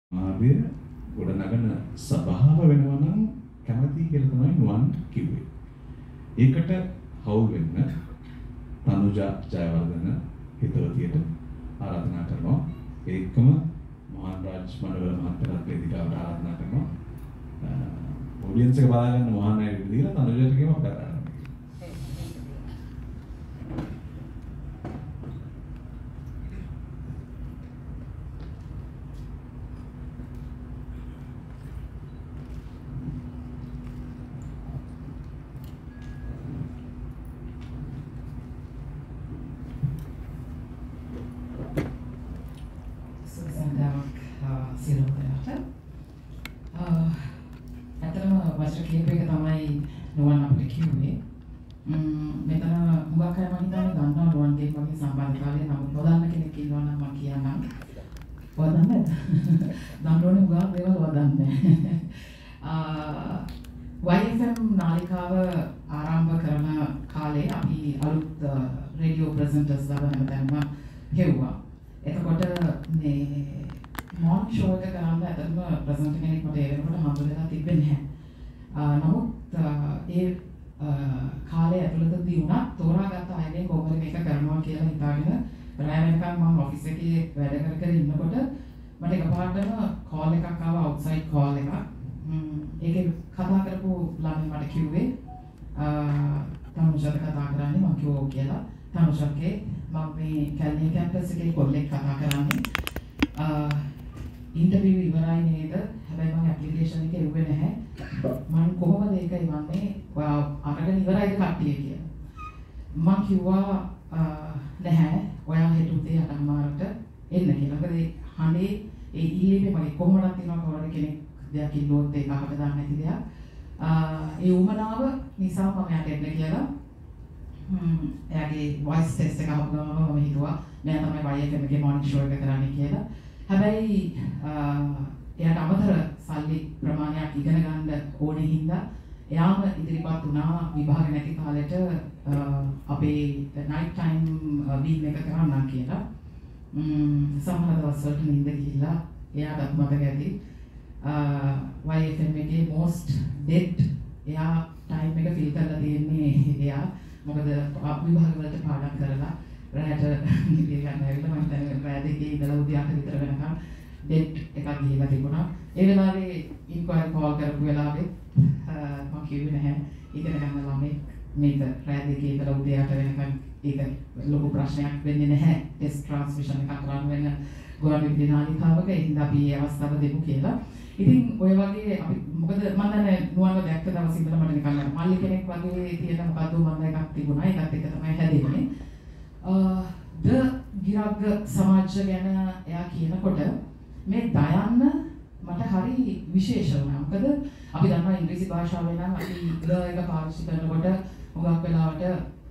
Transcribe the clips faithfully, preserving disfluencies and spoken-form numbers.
ආර්ය ගොඩනගන ස්වභාව වෙනවා නම් කැමැති කියලා තමයි නුවන් කිව්වේ. ඒකට හවුල් වෙන්න තනුජා ජයවර්ධන හිතවතියට ආරාධනා කරනවා. ඒකම මොහන් රාජ් මඩවල මහත්තයාට වේදිකාවට ආරාධනා කරනවා. ඔඩියන්ස් එක බලා ගන්න මොහන් අය දීලා තනුජාට කියමු අපට ආරාධනා. නුවන් අපිට කිව්වේ මෙතන හුඟක් අය මම හිතන්නේ දන්නවා නුවන්ගේ වගේ සම්බන්ධතාවය නමුත් නොදන්න කෙනෙක් ඉන්නවා නම් මම කියන්නම්. ඔයා දන්නේ නැද්ද? දන්නෝනේ හුඟක් දේවල් ඔයා දන්නේ නැහැ. Y F M නාලිකාව ආරම්භ කරන කාලේ අපි අලුත් රේඩියෝ ප්‍රසන්ටර්ස් දාලා හැමතැනම හෙව්වා. එතකොට මේ මොර්නිං ෂෝ එක කරන්න ඇත්තටම ප්‍රසන්ටර් කෙනෙක් මට ඒ වෙනකොට හම්බුලා තිබෙන්නේ නැහැ. නමුත් ඒ කාලේ ඇතුළතදී වුණා තෝරාගත්ත අයගෙන් කොහොමද මේක කරනවා කියලා හිතාගෙන රෑ වෙනකන් මම ඔෆිස් එකේ වැඩ කර කර ඉන්නකොට මට එකපාරටම කෝල් එකක් ආවා අවුට්සයිඩ් කෝල් එකක්. ඒකේ කතා කරපු ළමයි මට කිව්වේ තනුෂාට කතා කරන්නේ මම කිව්වා කියලා. තනුෂාගේ මම මේ කැලණිය කැම්පස් එකේ කොල්ලෙක් කතා කරන්නේ. ඉන්ටර්විව් ඉවරයි නේද? හැබැයි මම ඇප්ලිකේෂන් එක එව්වේ නැහැ. මම කොහොමද ඒක ඉවන්නේ? ඔයා අරගෙන ඉවරයිද කට්ටිය කියලා. මම කිව්වා නැහැ. ඔයා හෙට උදේ අටමාරට එන්න කියලා. මොකද හඬේ ඒ ඊළඟේ මගේ කොහොමදක් තියෙනවා කවුරුද කෙනෙක් දෙයක් ඉල්ලුවොත් ඒක අහකට දාන්න නැති දෙයක්. ඒ උමනාව නිසා මම යට එන්න කියලා. හ්ම් එයාගේ වොයිස් ටෙස්ට් එක අහපු ගමන් මම හිතුවා මෙයා තමයි Y F M එකේ මොර්නිං ෂෝ එක කරන්නේ කියලා. හැබැයි එයාට අමතර සල්ලි ප්‍රමාණයක් ඉගෙන ගන්න ඕනේ හින්දා එයාම ඉදිරිපත් වුණා විභාග නැති කාලෙට අපේ නයිට් ටයිම් බීම් එක කරන්නම් කියලා. සමහර දවස්වලට නිින්ද ගිහිල්ලා එයාට මතක ඇති Y F M එකේ most dead එයා ටයිම් එක ෆිල් කරලා තියෙන්නේ එයා. මොකද විභාග වලට පාඩම් කරලා රැට නිදි ගන්න ඇවිල්ලා මම දැන් රෑ දෙකේ ඉඳලා උදේ අට විතර වෙනකම් ඩෙට් එකක් ගිහලා තිබුණා. ඒ වෙලාවේ ඉන්ක්වයරි කෝල් කරපු වෙලාවේ මම කිව්වේ නැහැ ඉගෙන ගන්න ළමයි මේක රෑ දෙකේ ඉඳලා උදේ අට වෙනකම් ඒක ලොකු ප්‍රශ්නයක් වෙන්නේ නැහැ. ටෙස්ට් ට්‍රාන්ස්මිෂන් එකක් කරන්න වෙන ගුවන්විදුලි නාලිකාවක ඒ හින්දා අපි ඒ අවස්ථාව දෙමු කියලා. ඉතින් ඔය වගේ අපි මොකද මම දන්නේ නුවන්ව දැක්ක දවස් ඉඳලා මට නිකන් මල්ලි කෙනෙක් වගේ තියෙන මොකද්ද මම එකක් තිබුණා. ඒකත් එක තමයි හැදෙන්නේ. ද ගිරග්ග සමාජ ගැන එයා කියනකොට මේ දයන්න මට හරි විශේෂ වුණා. මොකද අපි දන්නවා ඉංග්‍රීසි භාෂාවෙන් නම් අපි ද එක පාවිච්චි කරනකොට හුඟක් වෙලාවට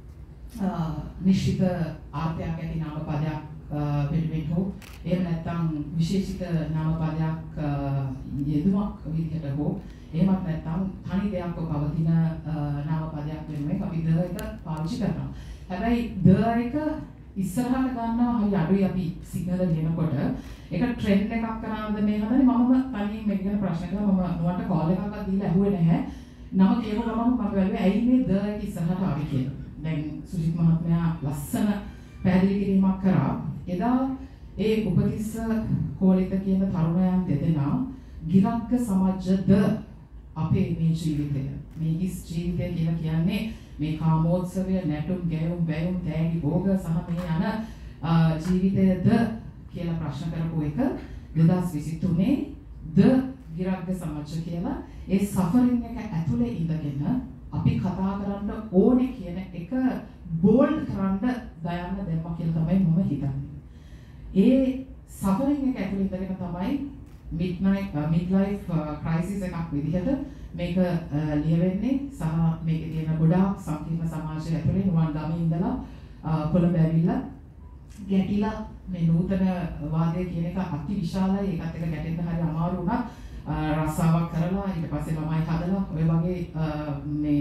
නිශ්චිත අර්ථයක් ඇති නාම පදයක් වෙනුවෙන් හෝ එහෙම නැත්නම් විශේෂිත නාම පදයක් යෙදුමක් විදිහට හෝ එහෙමත් නැත්නම් තනි දෙයක්ව පවතින නාම පදයක් වෙනුවෙන් අපි ද එක පාවිච්චි කරනවා. හැබැයි ද එක ඉස්සරහට ගන්නවා හරි අඩුයි අපි සිග්නල් දෙනකොට ඒක ට්‍රෙන්ඩ් එකක් කරනවද මේ හදන්නේ මම තනියෙන් මේක ගැන ප්‍රශ්න කළා මම නුවන්ට කෝල් එකක් දීලා ඇහුවේ නැහැ. නම කියපු ගමන් මම බැලුවේ ඇයි මේ ද එක ඉස්සරහට ආවේ කියලා. දැන් සුජිත් මහත්මයා ලස්සන පැහැදිලි කිරීමක් කරා. එදා ඒ උපතිස්ස කෝලිත කියන තරුණයන් දෙදෙනා ගිරග්ග සමාජද අපේ මේ ජීවිතය මේ හිස් ජීවිතය කියලා කියන්නේ මේ කාමෝත්සවය නැටුම් ගැයුම් බැයුම් තෑගි භෝග සහ මේ යන ජීවිතයද කියලා ප්‍රශ්න කරපු එක දෙදාස් විසිතුනේ ද ගිරග්ග සමාජ කියලා ඒ සෆරින් එක ඇතුලේ ඉඳගෙන අපි කතා කරන්න ඕනේ කියන එක බෝල්ඩ් කරන්න දයන්න දෙම්මා කියලා තමයි මම හිතන්නේ. ඒ සෆරින් එක ඇතුලේ ඉඳගෙන තමයි midnight uh, midlife uh, crisis එකක් විදිහට මේක ලියවෙන්නේ සහ මේකේ තියෙන ගොඩාක් සංකීර්ණ සමාජය ඇතුලේ නුවන් ගමේ ඉඳලා කොළඹ ඇවිල්ලා ගැටිලා මේ නූතන වාදය කියන එක අති විශාලයි. ඒකත් එක ගැටෙන්න හරි අමාරු වුණා. රස්සාවක් කරලා ඊට පස්සේ ළමයි හදලා ඔය වගේ මේ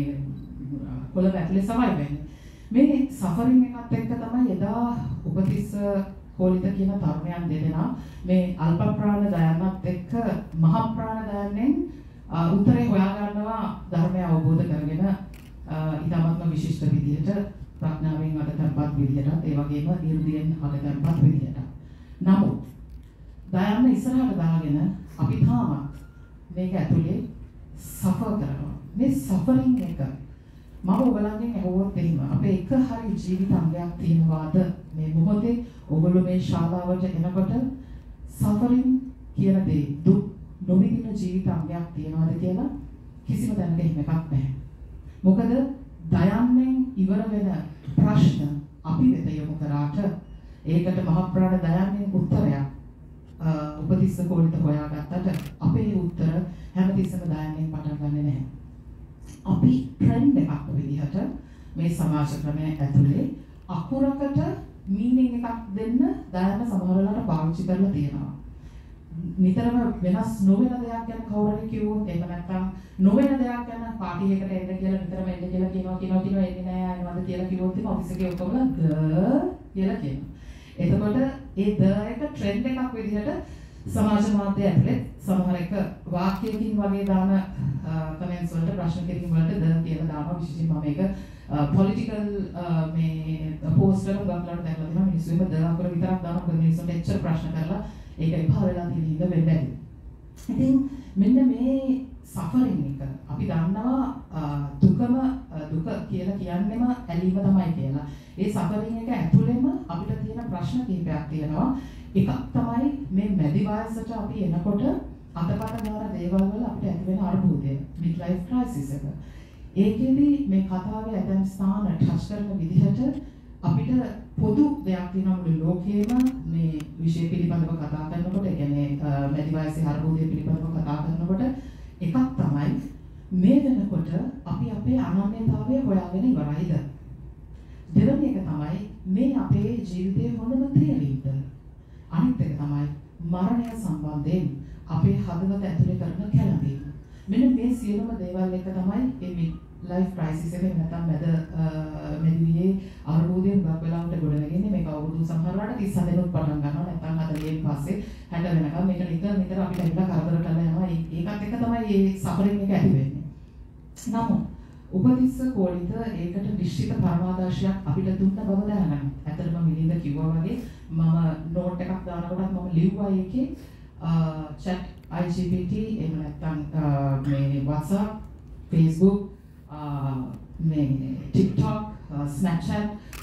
කොළඹ ඇතුලේ සමයි වෙන්නේ. මේ සෆරින් එකත් එක්ක තමයි එදා උපතිස්ස කෝලිත කියන තරුණයන් දෙදෙනා මේ අල්ප ප්‍රාණ දයන්නත් එක්ක මහ ප්‍රාණ දයන්නෙන් උත්තරේ හොයා ගන්නවා ධර්මය අවබෝධ කරගෙන ඊටමත්ම විශිෂ්ට විදියට ප්‍රඥාවෙන් අගතම්පත් විදියට ඒ වගේම 이르දියෙන් අගතම්පත් විදියට. නමුත් දයන්න ඉස්සරහට දාගෙන අපි තාමත් මේක ඇතුලේ සෆර් කරනවා. මේ සෆරින් එක මම ඔයගලගෙන් අහුවොත් එහෙම අපේ එක හරි ජීවිත අංගයක් තියෙනවාද මේ මොහොතේ ඔයගොල්ලෝ මේ ශාලාවට එනකොට සෆරින් කියන දේ දුක් නොවිදින ජීවිත අංගයක් තියෙනවාද කියලා කිසිම දැනග එහෙම එකක් නැහැ. මොකද දයන්නෙන් ඉවර වෙන ප්‍රශ්න අපි වෙත යොමු කරාට ඒකට මහ ප්‍රාණ දයන්නෙන් උත්තරයක් උපතිස්ස කෝලිත හොයාගත්තට අපේ උත්තර හැමතිස්සෙම දයන්නෙන් පටන් ගන්නෙ නැහැ. අපි ට්‍රෙන්ඩ් එකක් විදිහට මේ සමාජ ක්‍රමය ඇතුලේ අකුරකට මීනින් එකක් දෙන්න දයන්න සමහරවල්ලාට පාවිච්චි කරලා තියෙනවා. නිතරම වෙනස් නොවන දෙයක් ගැන කවුරු හරි කිව්වොත් එහෙම නැත්නම් නොවන දෙයක් ගැන පාටි එකට එන්න කියලා නිතරම එන්න කියලා කියනවා කියනවා කියනවා එන්නේ නැහැ යනවාද කියලා කිව්වොත් ඉතින් ඔෆිස් එකේ ඔක්කොම ද කියලා කියනවා. එතකොට ඒ ද එක ට්‍රෙන්ඩ් එකක් විදිහට සමාජ මාධ්‍ය ඇතුලේ සමහර එක වාක්‍යයකින් වගේ දාන කමෙන්ට්ස් වලට ප්‍රශ්න කිරීම වලට ද කියලා දානවා. විශේෂයෙන්ම මම මේක පොලිටිකල් මේ පෝස්ට් වල ගොඩක් දැකලා තියෙනවා. මිනිස්සු එහෙම ද අකුර විතරක් දානවා. මොකද මිනිස්සුන්ට එච්චර ප්‍රශ්න කරලා ඒක විභා වෙලා තියෙන ඉඳ වෙන්න බැරි. ඉතින් මෙන්න මේ සෆරින් එක අපි දන්නවා දුකම දුක කියලා කියන්නේම ඇලීම තමයි කියලා. ඒ සෆරින් එක ඇතුළෙම අපිට තියෙන ප්‍රශ්න කිහිපයක් තියෙනවා. එකක් තමයි මේ මැදි වයසට අපි එනකොට අතපත ගාන දේවල් වල අපිට ඇති වෙන අර්බුදය මිඩ් ලයිෆ් ක්‍රයිසිස් එක. ඒකෙදි මේ කතාවේ ඇතම් ස්ථාන ටච් කරන විදිහට අපිට පොදු දෙයක් තියෙනවා මුළු ලෝකයේම මේ විෂය පිළිබඳව කතා කරනකොට, ඒ කියන්නේ මැදි වයසේ අර්බුදය පිළිබඳව කතා කරනකොට එකක් තමයි මේ වෙනකොට අපි අපේ අනන්‍යතාවය හොයාගෙන ඉවරයිද? දෙවෙනි එක තමයි මේ අපේ ජීවිතයේ හොඳම තේරීමද? අනිත් එක තමයි මරණය සම්බන්ධයෙන් අපේ හදවත ඇතුලේ කරන කැළඹීම. මෙන්න මේ සියලුම දේවල් එක තමයි මේ මිඩ් ලයිෆ් ක්‍රයිසිස් එකේ නැත්නම් මැද මැදිවියේ අර්බුදයෙන් ගොඩක් වෙලාවට ගොඩනගන්නේ. මේක අවුරුදු සමහරවට තිස් හතෙනුත් පටන් ගන්නවා. නැත්නම් හතලියෙන් පස්සේ හැට වෙනකම් මේක නිතර නිතර අපිට ඇවිල්ලා කරදර කරලා යනවා. ඒකත් එක තමයි මේ සෆරින් එක ඇති වෙන්නේ. නමුත් උපතිස්ස කෝලිත ඒකට නිශ්චිත පරමාදර්ශයක් අපිට දුන්න බව දැනගන්න. ඇත්තටම මිලින්ද කිව්වා වගේ මම නෝට් එකක් දානකොටත් මම ලිව්වා ඒකේ chat I G P T එහෙම නැත්නම් මේ WhatsApp, Facebook, මේ TikTok, Snapchat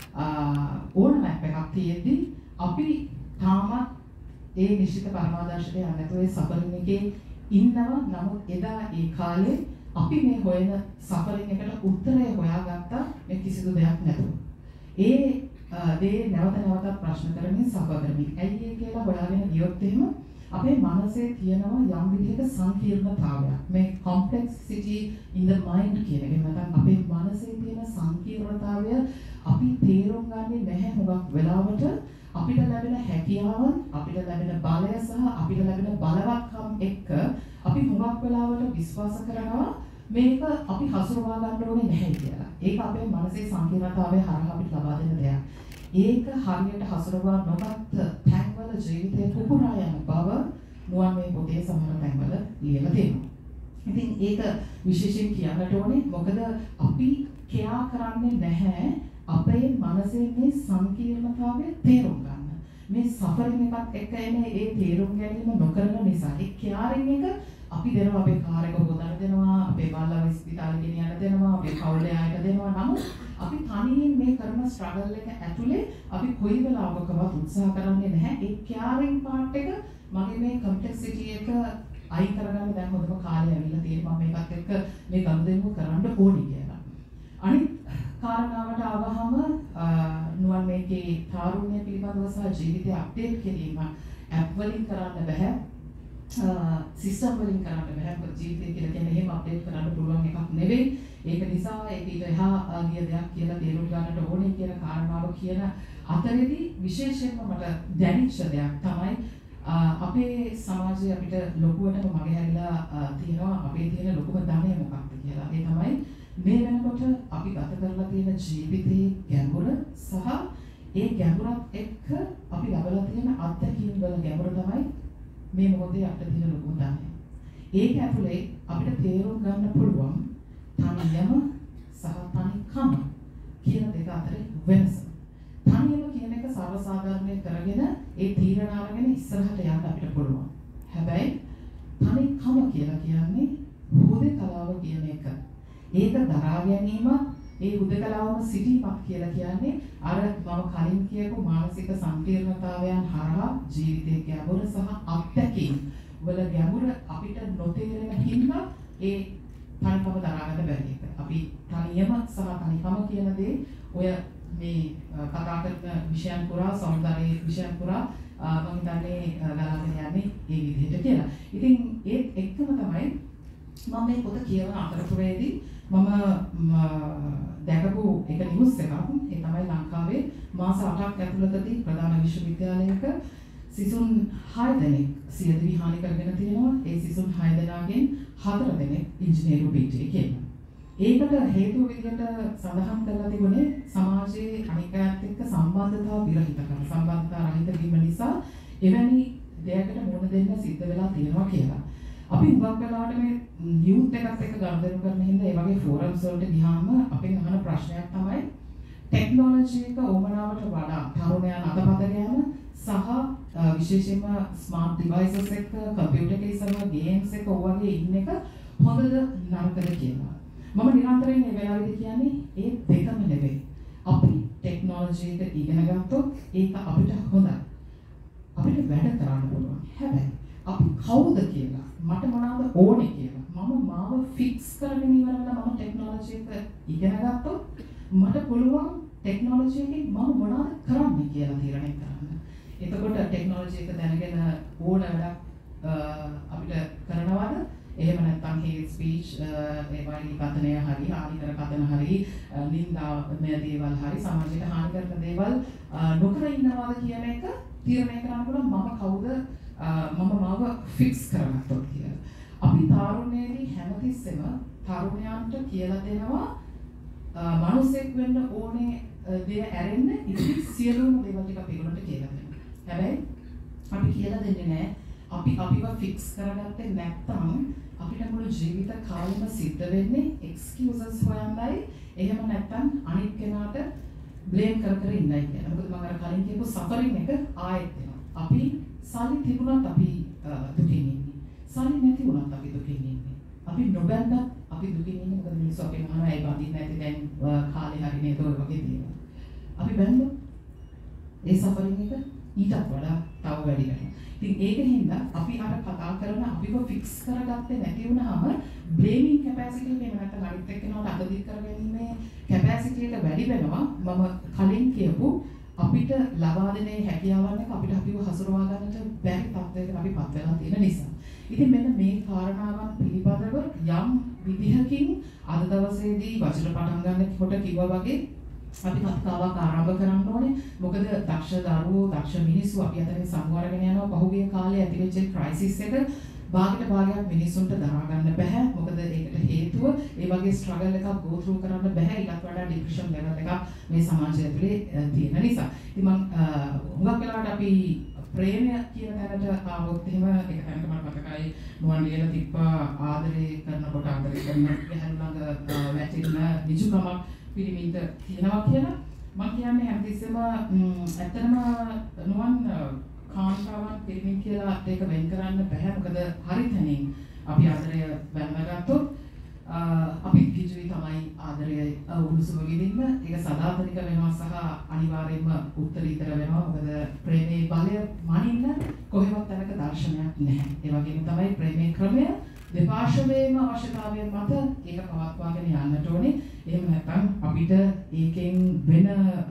ඕන මැප් එකක් තියෙද්දි අපි තාමත් ඒ නිශ්චිත පරමාදර්ශයට යන්නේ නැතුව ඒ සෆරින් එකේ ඉන්නවා. නමුත් එදා ඒ කාලේ අපි මේ හොයන සෆරින් එකට උත්තරය හොයාගත්තා මේ කිසිදු දෙයක් නැතුව. ඒ දේ නැවත නැවතත් ප්‍රශ්න කරමින් සෆර් කරමින්. ඇයි ඒ කියලා හොයාගෙන ගියොත් එහෙම අපේ මනසේ තියෙනවා යම් විදිහක සංකීර්ණතාවයක්. මේ complexity in the mind කියන එක. නැත්නම් අපේ මනසේ තියෙන සංකීර්ණතාවය අපි තේරුම් ගන්නේ නැහැ හුඟක් වෙලාවට. අපිට ලැබෙන හැකියාවන්, අපිට ලැබෙන බලය සහ අපිට ලැබෙන බලවත්කම් එක්ක අපි හුඟක් වෙලාවට විශ්වාස කරනවා මේක අපි හසුරවා ගන්න ඕනේ නැහැ කියලා. ඒක අපේ මනසේ සංකීර්ණතාවය හරහා අපිට ලබා දෙන දෙයක්. ඒක හරියට හසුරවා නොගත් තැන්වල ජීවිතේ පුපුරා යන බව නුවන් මේ පොතේ සමහර තැන්වල ලියලා තියෙනවා. ඉතින් ඒක විශේෂයෙන් කියන්නට ඕනේ මොකද අපි කියා කරන්නේ නැහැ අපේ මනසේ මේ සංකීර්ණතාවය තේරුම් ගන්න. මේ සෆරින් එකත් එක්ක එන ඒ තේරුම් ගැනීම නොකරන නිසා ඒ කියාරින් එක අපි දෙනවා අපේ කාර් එක හොදන්න දෙනවා, අපේ බාලව ස්පිතාලෙ ගෙනියන්න දෙනවා, අපේ පවුලේ අයට දෙනවා. නමුත් අපි තනියෙන් මේ කරන ස්ට්‍රගල් එක ඇතුලේ අපි කොයි වෙලාවකවත් උත්සාහ කරන්නේ නැහැ. ඒ කියාරින් පාර්ට් එක මගේ මේ කම්ප්ලෙක්සිටි එක අයින් කරගන්න දැන් හොඳම කාලය ඇවිල්ලා තියෙනවා. මම මේකත් එක්ක මේ ගනුදෙනු කරන්න ඕනේ කියලා. අනිත් කාරණාවට ආවහම නුවන් මේකේ තාරුණ්‍ය පිළිබඳව සහ ජීවිතය අප්ඩේට් කිරීම ඇප් වලින් කරන්න බෑ. සිස්ටම් වලින් කරන්න බෑ. මොකද ජීවිතය කියලා කියන්නේ එහෙම අප්ඩේට් කරන්න පුළුවන් එකක් නෙවෙයි. ඒක නිසා ඒක ඊට එහා ගිය දෙයක් කියලා තේරුම් ගන්නට ඕනේ කියන කාරණාව කියන අතරේදී විශේෂයෙන්ම මට දැනෙච්ච දෙයක් තමයි අපේ සමාජයේ අපිට ලොකුවටම මගේ හැරිලා තියෙනවා අපේ තියෙන ලොකුම ධනය මොකක්ද කියලා. ඒ තමයි මේ වෙනකොට අපි ගත කරලා තියෙන ජීවිතයේ ගැඹුර සහ ඒ ගැඹුරත් එක්ක අපි ලබලා තියෙන අත්දැකීම් වල ගැඹුර තමයි මේ මොහොතේ අපිට තියෙන ලොකුම දානය. ඒක ඇතුලේ අපිට තේරුම් ගන්න පුළුවන් තනියම සහ තනිකම කියන දෙක අතර වෙනස. තනියම කියන එක සර්වසාධාරණය කරගෙන ඒ තීරණ අරගෙන ඉස්සරහට යන්න අපිට පුළුවන්. හැබැයි තනිකම කියලා කියන්නේ හුදකලාව කියන එක. ඒක දරා ගැනීමත් ඒ හුදකලාවම සිටීමක් කියලා කියන්නේ අර මම කලින් කියපු මානසික සංකීර්ණතාවයන් හරහා ජීවිතයේ ගැඹුර සහ අත්දැකීම් වල ගැඹුර අපිට නොතේරෙන හින්දා ඒ තනිකම දරා ගන්න බැරි එක. අපි තනියම සහ තනිකම කියන දේ ඔය මේ කතා කරන විෂයන් පුරා සෞන්දර්යයේ විෂයන් පුරා මම හිතන්නේ ගලාගෙන යන්නේ ඒ විදිහට කියලා. ඉතින් ඒත් එක්කම තමයි මම මේ පොත කියවන අතරතුරේදී මම දැකපු එක නිවුස් එකක්. ඒ තමයි ලංකාවේ මාස අටක් ඇතුළතදී ප්‍රධාන විශ්වවිද්‍යාලයක සිසුන් හය දෙනෙක් සියදිවි හානි කරගෙන තියෙනවා. ඒ සිසුන් හය දෙනාගෙන් හතර දෙනෙක් ඉංජිනේරු පීඨයේ කියලා. ඒකට හේතුව විදිහට සඳහන් කරලා තිබුණේ සමාජයේ අනිකයත් එක්ක සම්බන්ධතාව විරහිතකම සම්බන්ධතා රහිත වීම නිසා එවැනි දෙයකට මුහුණ දෙන්න සිද්ධ වෙලා තියෙනවා කියලා. අපි හුඟක් වෙලාවට මේ යූත් එකත් එක්ක ගනුදෙනු කරන හින්දා ඒ වගේ ෆෝරම්ස් වලට ගියාම අපෙන් අහන ප්‍රශ්නයක් තමයි ටෙක්නොලොජි එක ඕමනාවට වඩා තරුණයන් අතපත ගෑම සහ විශේෂයෙන්ම ස්මාර්ට් ඩිවයිසස් එක කම්පියුටර් එකේ සමග ගේම්ස් එක වගේ ඉන්න එක හොඳද නරකද කියලා. මම නිරන්තරයෙන් මේ වෙලාවේදී කියන්නේ ඒ දෙකම නෙවෙයි. අපි ටෙක්නොලොජි එක ඉගෙන ගත්තොත් ඒක අපිට හොඳයි. අපිට වැඩ කරන්න පුළුවන්. හැබැයි අපි කවුද කියලා මට මොනවද ඕනේ කියලා මම මාව ෆික්ස් කරගෙන ඉවරලා මම ටෙක්නොලොජි එක ඉගෙන ගත්තොත් මට පුළුවන් ටෙක්නොලොජි එකෙන් මම මොනවද කරන්නේ කියලා තීරණය කරන්න. එතකොට ටෙක්නොලොජි එක දැනගෙන ඕන වැඩක් අපිට කරනවද? එහෙම නැත්නම් හේට් ස්පීච් ඒ වගේ කතනය හරි හානි කර කතන හරි නින්දා මේ දේවල් හරි සමාජයට හානි කරන දේවල් නොකර ඉන්නවාද කියන එක තීරණය කරන්න පුළුවන් මම කවුද මම මාව ෆික්ස් කරගත්තොත් කියලා. අපි තාරුණ්‍යයේදී හැමතිස්සෙම තරුණයන්ට කියලා දෙනවා මනුස්සෙක් වෙන්න ඕනේ දේ ඇරෙන්න ඉතින් සියලුම දේවල් ටික අපි ඒගොල්ලන්ට කියලා දෙනවා. හැබැයි අපි කියලා දෙන්නේ නැහැ. අපි අපිව ෆික්ස් කරගත්තේ නැත්නම් අපිට මුළු ජීවිත කාලෙම සිද්ධ වෙන්නේ එක්ස්කියුසස් හොයන්නයි එහෙම නැත්නම් අනිත් කෙනාට බ්ලේම් කර කර ඉන්නයි කියලා. මොකද මම අර කලින් කියපු සෆරින් එක ආයෙත් එනවා. අපි සල්ලි තිබුණත් අපි දුකින් ඉන්නේ. සල්ලි නැති වුණත් අපි දුකින් ඉන්නේ. අපි නොබැඳ අපි දුකින් ඉන්නේ මොකද මිනිස්සු අපෙන් අහනවා ඒ බඳින්න නැති දැන් කාලේ හරි නේද ඔය වගේ දේවල්. අපි බැඳුම් ඒ සෆරින් එක ඊටත් වඩා තව වැඩි වෙනවා. ඉතින් ඒකෙන්ද අපි අර කතා කරන අපිව ෆික්ස් කරගත්තේ නැති වුණාම බ්ලේමින් කැපැසිටි එක එහෙම නැත්නම් අනිත් එක්කෙනාට අතදික් කරගැනීමේ කැපැසිටි එක වැඩි වෙනවා. මම කලින් කියපු අපිට ලබා දෙන හැකියාවන් එක අපිට අපිව හසුරවා ගන්නට බැරි තත්ත්වයකට අපිපත් වෙලා තියෙන නිසා. ඉතින් මෙන්න මේ කාරණාවන් පිළිබඳව යම් විදිහකින් අද දවසේදී වචන පටන් ගන්නකොට කිව්වා වගේ අපි කතාවක් ආරම්භ කරන්න ඕනේ. මොකද දක්ෂ දරුවෝ, දක්ෂ මිනිස්සු අපි අතරින් සමුවරගෙන යනවා. පහුගිය කාලේ ඇතිවෙච්ච ක්‍රයිසිස් එක භාගයට භාගයක් මිනිස්සුන්ට දරා ගන්න බෑ. මොකද ඒකට හේතුව ඒ වගේ ස්ට්‍රගල් එකක් ගෝ ත්‍රූ කරන්න බෑ. ඊට වඩා ඩිප්‍රෙෂන් ලෙවල් එකක් මේ සමාජය ඇතුලේ තියෙන නිසා. ඉතින් මම හුඟක් වෙලාවට අපි ප්‍රේමය කියන තැනට ආවොත් එහෙම ඒක තැනක මම මතකයි නුවන් ලියලා තිබ්බා ආදරේ කරනකොට ආදරේ කරන ගැහණු ළඟ වැටෙන නිජුකමක් පිරිමින්ට කියනවා කියලා. මම කියන්නේ හැමතිස්සෙම ඇත්තටම නුවන් කාන්තාවන් පිරිමින් කියලා ඒක වෙන් කරන්න බෑ. මොකද හරි තැනින් අපි ආදරය වැළඳගත්තොත් අපි කිජුයි තමයි ආදරය උණුසුම විඳින්න. ඒක සදාතනික වෙනවා සහ අනිවාර්යයෙන්ම උත්තරීතර වෙනවා. මොකද ප්‍රේමයේ බලය මනින්න කොහෙවත් තැනක දර්ශනයක් නැහැ. ඒ වගේම තමයි ප්‍රේමයේ ක්‍රමය දෙපාර්ශ්වයේම අවශ්‍යතාවයන් මත ඒක පවත්වාගෙන යන්නට ඕනේ. එහෙම නැත්නම් අපිට ඒකෙන් වෙන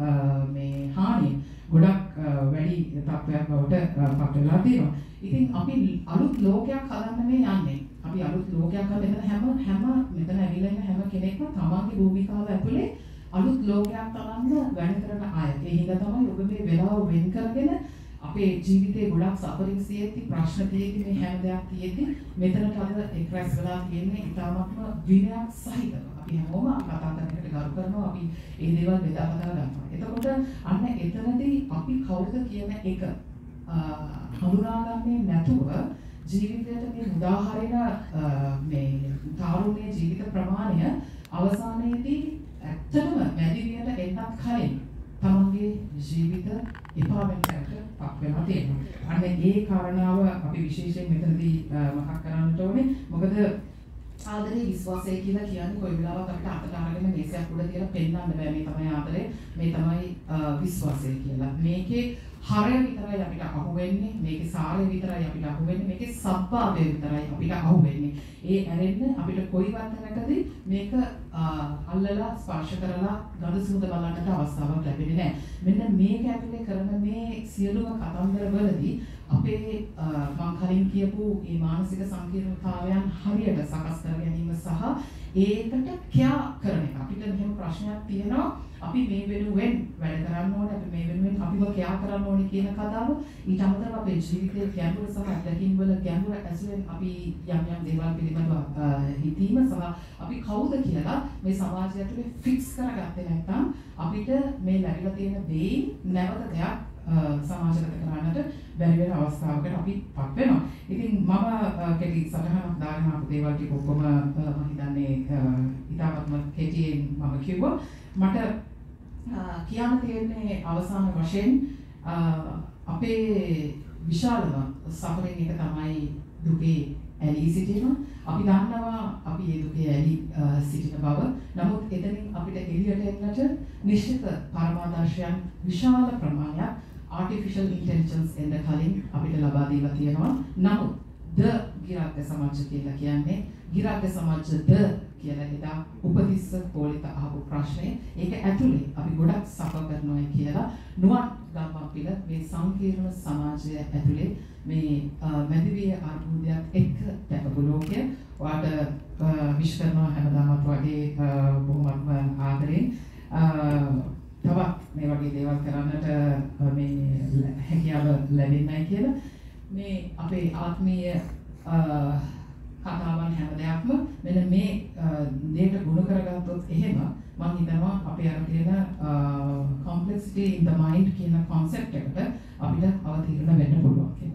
මේ හානිය ගොඩක් වැඩි තත්ත්වයක් බවට පත් වෙලා තියෙනවා. ඉතින් අපි අලුත් ලෝකයක් හදන්න මේ යන්නේ. අපි අලුත් ලෝකයක් හදන්න හැම හැම මෙතන ඇවිල්ලා ඉන්න හැම කෙනෙක්ම තමන්ගේ භූමිකාව ඇතුලේ අලුත් ලෝකයක් තරන්න වැඩ කරන අය. ඒ හින්දා තමයි ඔබ මේ වෙලාව වෙන් කරගෙන අපේ ජීවිතේ ගොඩක් සපරිංස් තියෙද්දි ප්‍රශ්න තියෙද්දි මේ හැම දෙයක් තියෙද්දි මෙතනට අද එක් රැස් වෙලා තියෙන්නේ ඉතාමත්ම විනයක් සහිතව. අපි හැමෝම කතා කරන එකට ගරු කරනවා. අපි මේ දේවල් බෙදා හදා ගන්නවා. එතකොට අන්න එතනදී අපි කවුද කියන එක හඳුනාගන්නේ නැතුව ජීවිතයට මේ උදාහරණ මේ තාරුණ්‍ය ජීවිත ප්‍රමාණය අවසානයේදී ඇත්තටම මැදිවියට එන්නත් කලින් තමන්ගේ ජීවිත එපා වෙන තැනට පත් වෙනවා තියෙනවා. අන්න ඒ කාරණාව අපි විශේෂයෙන් මෙතනදී මතක් කරන්නට ඕනේ. මොකද ආදරේ විශ්වාසය කියලා කියන්නේ කොයි වෙලාවක අපිට අතට අරගෙන මේසයක් උඩ තියලා පෙන්වන්න බෑ. මේ තමයි ආදරේ, මේ තමයි විශ්වාසය කියලා. මේකේ හරය විතරයි අපිට අහුවෙන්නේ, මේකේ සාරය විතරයි අපිට අහුවෙන්නේ, මේකේ සබ්බාවය විතරයි අපිට අහුවෙන්නේ. ඒ ඇරෙන්න අපිට කොයිවත් තැනකදී මේක අල්ලලා ස්පර්ශ කරලා ගඳ සුවඳ බලන්නට අවස්ථාවක් ලැබෙන්නේ නැහැ. මෙන්න මේක ඇතුලේ කරන මේ සියලුම කතන්දර වලදී අපේ මම කලින් කියපු මේ මානසික සංකීර්ණතාවයන් හරියට සකස් කර ගැනීම සහ ඒකට කියා කරන එක. අපිට මෙහෙම ප්‍රශ්නයක් තියෙනවා. අපි මේ වෙනුවෙන් වැඩ කරන්න ඕනේ, අපි මේ වෙනුවෙන් අපිව කියා කරන්න ඕනේ කියන කතාව ඊට අමතරව අපේ ජීවිතයේ ගැඹුර සහ අත්දැකීම් වල ගැඹුර ඇසුරෙන් අපි යම් යම් දේවල් පිළිබඳව හිතීම සහ අපි කවුද කියලා මේ සමාජය ඇතුලේ ෆික්ස් කරගත්තේ නැත්නම් අපිට මේ ලැබිලා තියෙන දේ නැවත දෙයක් සමාජගත කරන්නට බැරි වෙන අවස්ථාවකට අපි පත් වෙනවා. ඉතින් මම කෙටි සටහනක් දාගෙන ආපු දේවල් ටික ඔක්කොම මම හිතන්නේ ඉතාමත්ම කෙටියෙන් මම කිව්වා. මට කියන්න තියෙන්නේ අවසාන වශයෙන් අපේ විශාලම සමරෙන් එක තමයි දුකේ ඇලී සිටිනවා. අපි දන්නවා අපි මේ දුකේ ඇලී සිටින බව. නමුත් එතනින් අපිට එළියට එන්නට නිශ්චිත පරමාදර්ශයන් විශාල ප්‍රමාණයක් artificial intelligence එන්න කලින් අපිට ලබා දීලා තියෙනවා. නමුත් ද ගිරාග්ග සමාජ කියලා කියන්නේ ගිරාග්ග සමාජ ද කියලා එදා උපතිස්ස පොලිත අහපු ප්‍රශ්නේ ඒක ඇතුලේ අපි ගොඩක් සප කරනවා කියලා නුවන් ගම්මපිල මේ සංකීර්ණ සමාජය ඇතුලේ මේ මැදිවිය අර්බුදයක් එක්ක දැකපු ලෝකය ඔයාලට විශ් කරනවා හැමදාමත් වගේ බොහොමත්ම ආදරෙන් තවත් මේ වගේ දේවල් කරන්නට මේ හැකියාව ලැබෙන්නයි කියලා මේ අපේ ආත්මීය කතාවන් හැම දෙයක්ම මෙන්න මේ දෙයට ගුණ කරගත්තොත් එහෙම මම හිතනවා අපේ අර තියෙන complexity in the mind කියන concept එකට අපිට අවතීර්ණ වෙන්න පුළුවන් කියලා.